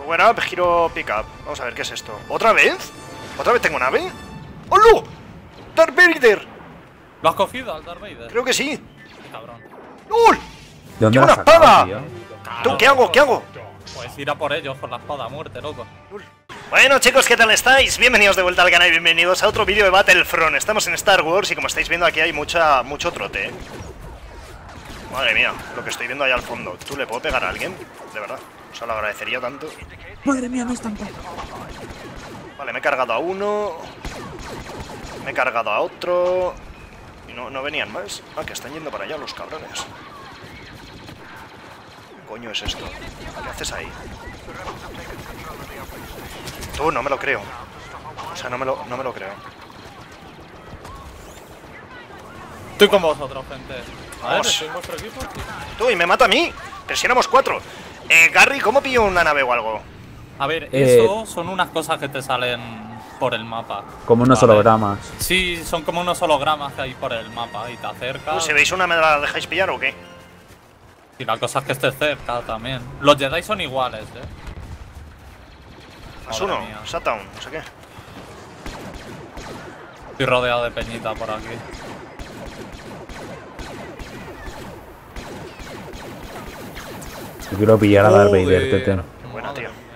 Bueno, giro pickup. Vamos a ver qué es esto. ¿Otra vez? ¿Otra vez tengo nave? ¡Hola! ¡Darth Vader! ¿Lo has cogido al Darth Vader? Creo que sí. Qué cabrón. ¡Ul! ¿De dónde ¡Tengo la una has sacado, espada! tío? ¿Tú qué hago? ¿Qué hago? Pues ir a por ellos con la espada a muerte, loco. Bueno chicos, ¿qué tal estáis? Bienvenidos de vuelta al canal y bienvenidos a otro vídeo de Battlefront. Estamos en Star Wars y como estáis viendo aquí hay mucho trote, ¿eh? Madre mía, lo que estoy viendo ahí al fondo. ¿Tú le puedo pegar a alguien? De verdad, o sea, lo agradecería tanto. Madre mía, me están. Vale, me he cargado a uno. Me he cargado a otro. Y no venían más. Ah, que están yendo para allá los cabrones. ¿Qué coño es esto? ¿Qué haces ahí? Tú, no me lo creo. O sea, no me lo creo. Estoy con vosotros, gente. A ver, Vamos. ¿estoy en vuestro equipo? Tú, y me mata a mí. Pero si éramos 4. Gary, ¿cómo pillo una nave o algo? A ver, eso son unas cosas que te salen por el mapa. Como unos Vale. hologramas. Sí, son como unos hologramas que hay por el mapa y te acercas. Si veis una, ¿me la dejáis pillar o qué? Y la cosa es que estés cerca también. Los Jedi son iguales, Más Madre uno, mía. Shutdown, no sé qué. Estoy rodeado de peñita por aquí. Yo quiero pillar a Darth Vader, Joder. tete. Buena, Madre tío. mía,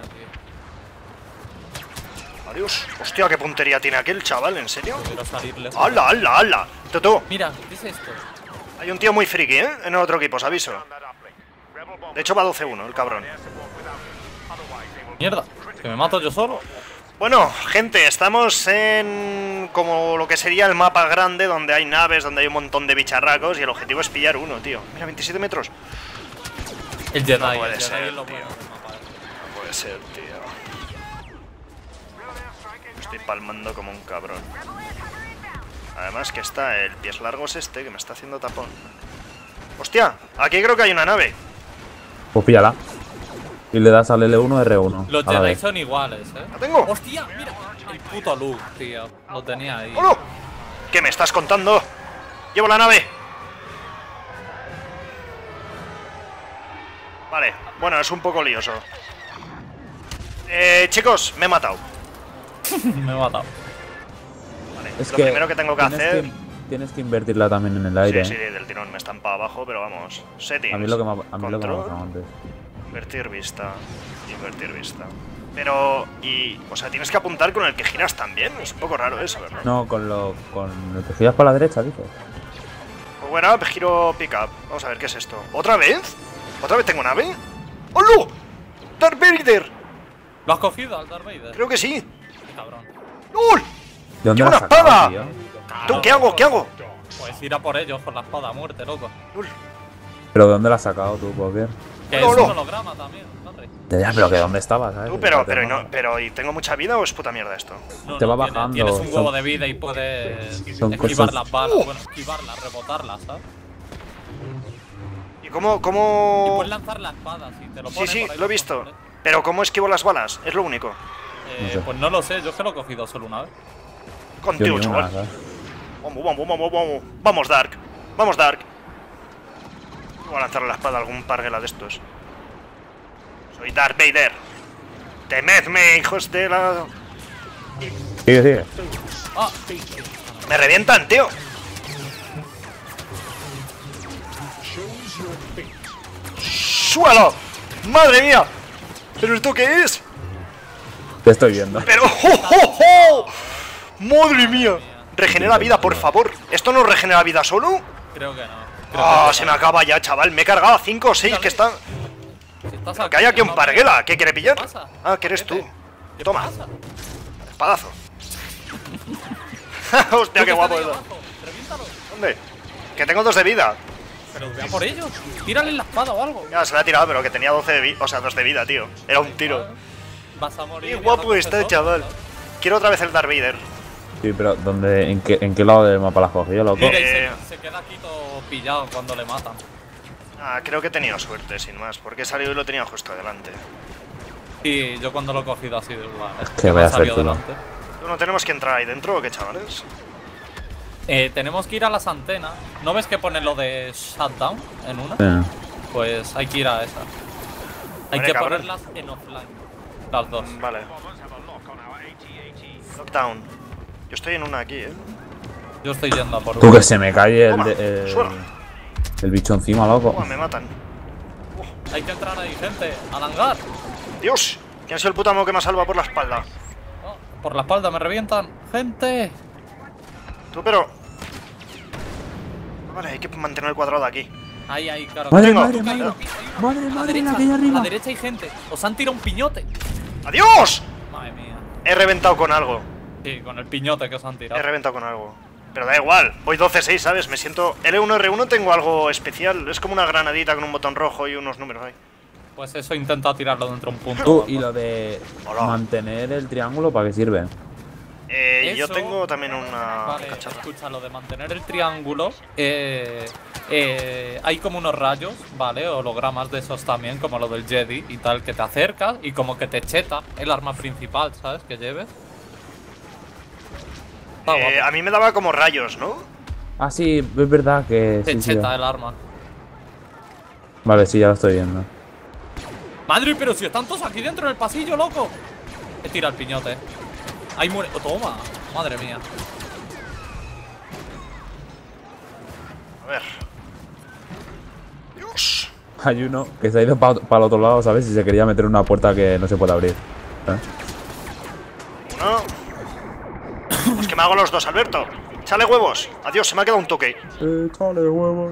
Adiós. Hostia, qué puntería tiene aquel chaval, ¿en serio? Quiero salirles. ¡Hala, hala, hala! Tú. Mira, ¿qué es esto? Hay un tío muy friki, ¿eh? En el otro equipo, os aviso. De hecho va 12-1, el cabrón. Mierda, que me mato yo solo. Bueno, gente, estamos en como lo que sería el mapa grande, donde hay naves, donde hay un montón de bicharracos, y el objetivo es pillar uno, tío. Mira, 27 metros. El Jedi, No puede el Jedi ser, es lo tío. bueno del mapa. No puede ser, tío. Estoy palmando como un cabrón. Además que está el pies largos este, que me está haciendo tapón. ¡Hostia! Aquí creo que hay una nave. Pues píllala. Y le das al L1 R1. Los a la Jedi vez. son iguales, ¡La tengo! Hostia, mira, el puto Luke, tío. Lo tenía ahí. ¡Hola! ¿Qué me estás contando? ¡Llevo la nave! Vale, bueno, es un poco lioso. Chicos, me he matado. Me he matado. Vale, Es lo que primero que tengo que tienes hacer... tienes que invertirla también en el aire. Sí, del tirón me estampa abajo, pero vamos. Settings. A mí lo que me ha control, pasado antes. Invertir vista. Invertir vista. Pero, o sea, tienes que apuntar con el que giras también. Es un poco raro eso, ¿verdad? No, con lo que giras para la derecha, dices. Pues bueno, giro pickup. Vamos a ver qué es esto. ¿Otra vez? ¿Otra vez tengo nave? ¡Hola! ¡Darth Vader! ¿Lo has cogido al Darth Vader? Creo que sí. Qué cabrón. ¡Ul! ¿De dónde ¡Tengo la has una espada! sacado, tío? ¿Tú qué hago? ¿Qué hago? Pues ir a por ellos con la espada a muerte, loco. ¡Ul! ¿Pero de dónde la has sacado tú, Poker? Que No, es no. un holograma también, Darry. Ya, pero que dónde estabas, ¿sabes? Tú, Que pero ¿y tengo mucha vida o es puta mierda esto? No, Te va tienes- bajando, Tienes un huevo son- de vida y puedes son esquivar cosas- las balas. Bueno, esquivarlas, rebotarlas, ¿sabes? ¿Y cómo, Y cómo...? puedes lanzar la espada si te lo Sí, pones sí, por ahí lo he por visto. favor, ¿eh? Pero ¿cómo esquivo las balas? Es lo único. No sé. Pues no lo sé, yo es que lo he cogido solo una vez. Yo Contigo, ni chaval. una, ¿sabes? Vamos. Vamos, Dark. Vamos, Dark. Voy a lanzarle la espada a algún parguela de estos. Soy Darth Vader. Temedme, hijos de la... Sigue. ¡Ah! Me revientan, tío. ¡Suelo! ¡Madre mía! ¿Pero esto qué es? Te estoy viendo. ¡Pero! ¡Oh! ¡Madre mía! Regenera vida, por favor. ¿Esto no regenera vida solo? Creo que no. Creo ¡Ah! que Se me acaba ya, chaval. Me he cargado a 5 o 6 que están... Si estás Pero que hay aquí un parguela. ¿Qué quiere pillar? ¿Qué pasa? Ah, que eres tú. ¿Qué Toma. pasa? Espadazo. Hostia, qué guapo eso. Reviéntalo. ¿Dónde? Que tengo 2 de vida. Pero ve a por ellos. Tírale la espada o algo. Ya, se la ha tirado, pero que tenía 12 de vida. O sea, 2 de vida, tío. Era un tiro. Vas a morir. Qué y guapo ahora está, coges chaval. otro, Quiero otra vez el Darth Vader. Sí, pero ¿dónde, en qué lado del mapa la has cogido, loco? Mira, y se queda aquí todo pillado cuando le matan. Ah, creo que he tenido suerte, sin más. Porque he salido y lo tenía justo delante. Y yo cuando lo he cogido ha sido igual. que vaya a ser salido tú, delante. ¿No tenemos que entrar ahí dentro o qué, chavales? Tenemos que ir a las antenas. ¿No ves que pone lo de shutdown en una? Sí. Pues hay que ir a esa. Hay Vale, que cabrón. ponerlas en offline. Las dos. Vale. Lockdown. Yo estoy en una aquí, Yo estoy yendo a por Tú uno. que se me cae Toma, suero. el bicho encima, loco. Me matan. Hay que entrar ahí, gente. Al hangar. Dios, ¿quién ha sido el puto amo que me ha salvado por la espalda? Oh, por la espalda me revientan. Gente. Tú, pero... Vale, hay que mantener el cuadrado de aquí. Ahí, claro. Madre, tengo. madre, Ahí, madre. ahí, Madre, a la madre, derecha, la que hay a arriba. la derecha hay gente. Os han tirado un piñote. ¡Adiós! Madre mía. He reventado con algo. Sí, con el piñote que os han He tirado. reventado con algo. Pero da igual, voy 12-6, ¿sabes? Me siento... L1, R1 tengo algo especial. Es como una granadita con un botón rojo y unos números ahí. Pues eso intenta tirarlo dentro de un punto. Tú, y lo de Hola. mantener el triángulo, ¿para qué sirve? Yo Eso- tengo también una Vale, cacharra. escucha, lo de mantener el triángulo. Hay como unos rayos, ¿vale? Hologramas de esos también, como lo del Jedi y tal, que te acercas y como que te cheta el arma principal, ¿sabes? Que lleves. Está guapo. A mí me daba como rayos, ¿no? Ah, sí, es verdad que Te sí, sí. cheta el arma. Vale, sí, ya lo estoy viendo. Madre, pero si están todos aquí dentro del pasillo, loco. He tirado el piñote. Ahí muere. Oh, toma. Madre mía. A ver. Dios. Hay uno que se ha ido para el otro lado, ¿sabes? Y se quería meter en una puerta que no se puede abrir. ¿Sabes? Uno. Pues que me hago los dos, Alberto. Échale huevos. Adiós, se me ha quedado un toque. Échale huevos.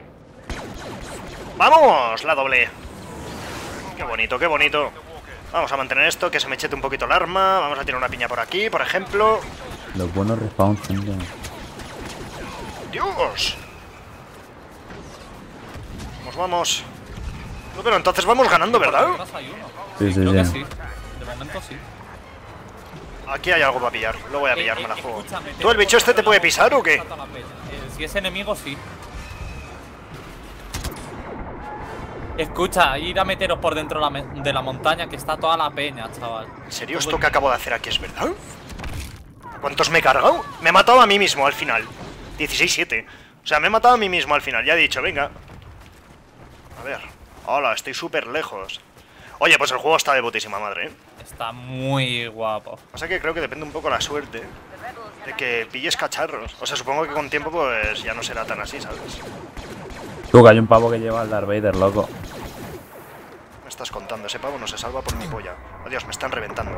¡Vamos! La doble. Qué bonito, qué bonito. Vamos a mantener esto, que se me chete un poquito el arma. Vamos a tirar una piña por aquí, por ejemplo. Los buenos respawns, gente. ¡Dios! Vamos. No, pero entonces vamos ganando, ¿verdad? Por detrás hay uno. Sí, sí, Creo que sí. sí. De momento sí. Aquí hay algo para pillar. Lo voy a pillar, me la juego. Escúchame, ¿Tú el bicho este te puede pisar o qué? Si es enemigo, sí. Escucha, ir a meteros por dentro de la montaña, que está toda la peña, chaval. ¿En serio esto que acabo de hacer aquí es verdad? ¿Cuántos me he cargado? Me he matado a mí mismo al final. 16-7. O sea, me he matado a mí mismo al final. Ya he dicho, venga. A ver. Hola, estoy súper lejos. Oye, pues el juego está de putísima madre, ¿eh? Está muy guapo. Pasa que creo que depende un poco la suerte de que pilles cacharros. O sea, supongo que con tiempo pues ya no será tan así, ¿sabes? Tú, que hay un pavo que lleva al Darth Vader, loco. Me estás contando, ese pavo no se salva por mi polla. Adiós, me están reventando.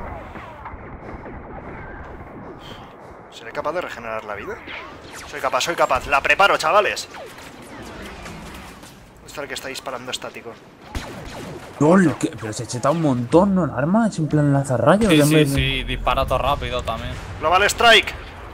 ¿Seré capaz de regenerar la vida? Soy capaz, soy capaz. La preparo, chavales. ¿Dónde está el que está disparando estático? ¡Lol! Pero se cheta un montón, ¿no? El arma es en plan lanzarrayos. Sí, en sí, vez de- sí, dispara todo rápido también. Global Strike.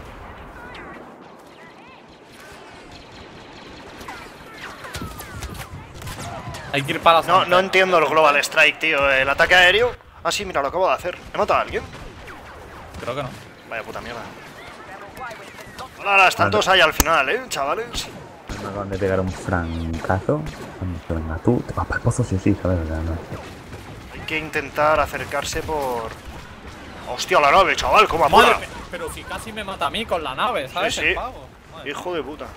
Hay que ir para la No, zona. no entiendo el Global Strike, tío. El ataque aéreo. Ah, sí, mira, lo acabo de hacer. ¿He matado a alguien? Creo que no. Vaya puta mierda. Hola, están todos ahí al final, chavales. Me acaban de pegar un francazo. Venga, tú te vas para el pozo, sí o sí, ¿sabes? O sea, no. Hay que intentar acercarse por... ¡Hostia, la nave, chaval! ¡Cómo Madre, apura! pero si casi me mata a mí con la nave, ¿sabes? Sí, sí. El pavo. Madre. Hijo de puta.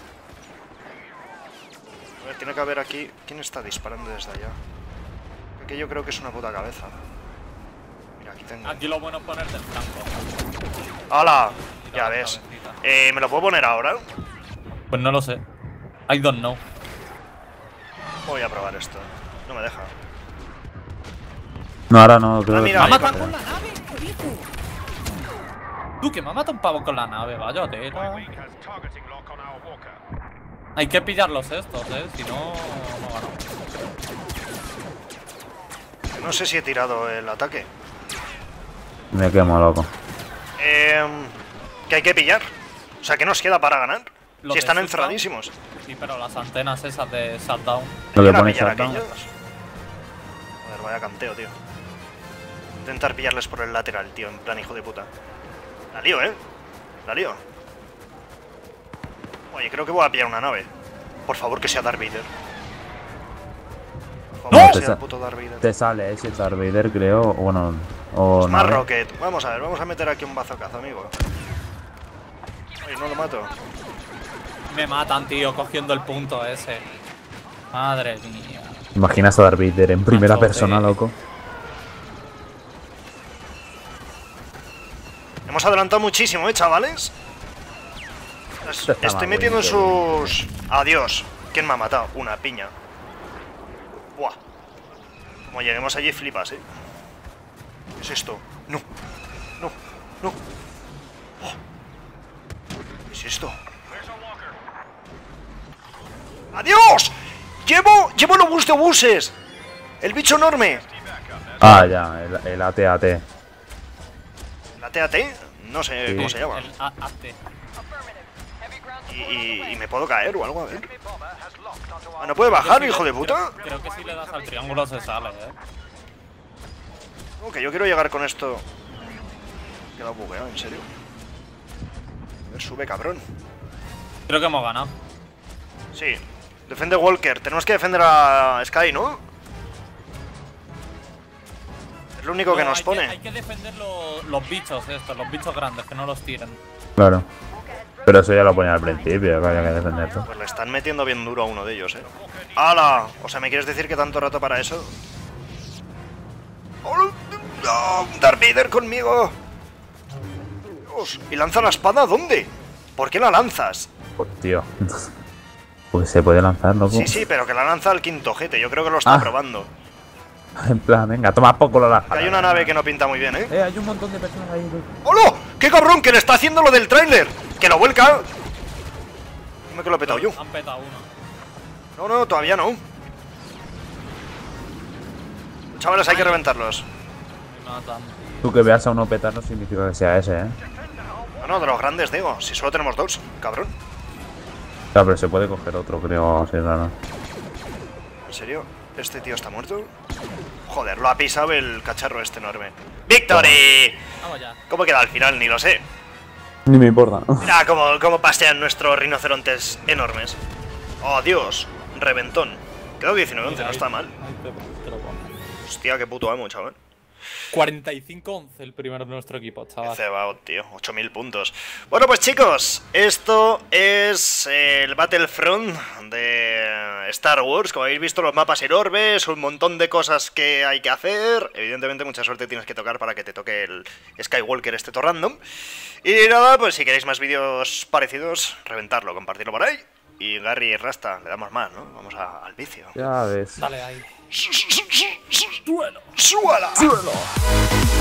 A ver, tiene que haber aquí... ¿Quién está disparando desde allá? Porque yo creo que es una puta cabeza. Mira, aquí tengo... Aquí lo bueno es ponerte el flanco. ¡Hala! Mira Ya la ves. cabecita. ¿Me lo puedo poner ahora? Pues no lo sé. I don't know. Voy a probar esto. No me deja. No, ahora no, creo mira, ¿Me ha ahí, matado vale. con la nave? ¿Qué dices? Tú, que me ha matado un pavo con la nave, vaya tela. Hay que pillarlos estos, Si no, no ganamos. No sé si he tirado el ataque. Me quemo, loco. ¿Qué hay que pillar? O sea, ¿qué nos queda para ganar? Lo Si de están Shutdown. encerradísimos. Sí, pero las antenas esas de shutdown. Lo que ¿Llegar a pone pillar shutdown. aquellos? Joder, vaya canteo, tío. Intentar pillarles por el lateral, tío, en plan hijo de puta. La lío, La lío. Oye, creo que voy a pillar una nave. Por favor, que sea Darth Vader. Por favor, ¡No! que Te sea sa- el puto Darth Vader. Te sale ese Darth Vader, creo. O bueno, o Más nave. Rocket. Vamos a ver, vamos a meter aquí un bazocazo, amigo. Ay, no lo mato. Me matan, tío, cogiendo el punto ese. Madre mía. Imaginas a Darth Vader en primera Machote. persona, loco. Hemos adelantado muchísimo, chavales. Está Estoy más metiendo en bonito, sus... Adiós. ¿Quién me ha matado? Una piña. Buah. Como lleguemos allí flipas, ¿eh? ¿Qué es esto? No. No. No. Oh. ¿Qué es esto? ¡Adiós! ¡Llevo el obús de obuses! ¡El bicho enorme! Ah, ya, el AT-AT. ¿La TAT? No sé Sí. cómo se llama. El AT. Y me puedo caer o algo, a ver. Ah, ¿no puede bajar, hijo de puta? Creo que si le das al triángulo se sale, Ok, yo quiero llegar con esto. Me he quedado bugueado, en serio. A ver, sube, cabrón. Creo que hemos ganado. Sí. Defiende Walker. Tenemos que defender a Sky, ¿no? Es lo único que No, nos pone. hay que defender los bichos estos, los bichos grandes, que no los tiren. Claro. Pero eso ya lo ponía al principio, que había que defenderlo. Pues le están metiendo bien duro a uno de ellos, ¡Hala! O sea, ¿me quieres decir que tanto rato para eso? ¡Oh, no! ¡Darth Vader conmigo! Dios, ¿y lanza la espada dónde? ¿Por qué la lanzas? Pues tío. Pues se puede lanzar, loco. Sí, sí, pero que la lanza al quinto ojete. Yo creo que lo está Ah. probando. En plan, venga, toma poco lo lanza. Que hay una nave que no pinta muy bien, ¿eh? Hay un montón de personas ahí. ¡Hola! ¡Qué cabrón! ¡Que le está haciendo lo del tráiler! ¡Que lo vuelca! Dime que lo he petado yo. Han petado uno. No, no, todavía no. Chavales, hay que reventarlos. Me matan. Tú que veas a uno petar no significa que sea ese, No, no, de los grandes, digo. Si solo tenemos dos, cabrón. Claro, pero se puede coger otro, creo, así raro. ¿En serio? ¿Este tío está muerto? Joder, lo ha pisado el cacharro este enorme. ¡Victory! Vamos ya. ¿Cómo queda al final? Ni lo sé. Ni me importa. Mira cómo pasean nuestros rinocerontes enormes. ¡Oh, Dios! Reventón. Quedó 19-11, no está mal. Ahí te lo pongo. Hostia, qué puto amo, chaval. 45-11 el primero de nuestro equipo, Qué chaval. cebado, tío. 8000 puntos. Bueno, pues chicos, esto es el Battlefront de Star Wars. Como habéis visto, los mapas enormes, un montón de cosas que hay que hacer. Evidentemente, mucha suerte tienes que tocar para que te toque el Skywalker este todo random. Y nada, pues si queréis más vídeos parecidos, reventarlo, compartirlo por ahí. Y Garry y Rasta, le damos más, ¿no? Vamos al vicio. Ya ves. Dale ahí. ¡Suela! ¡Suelo!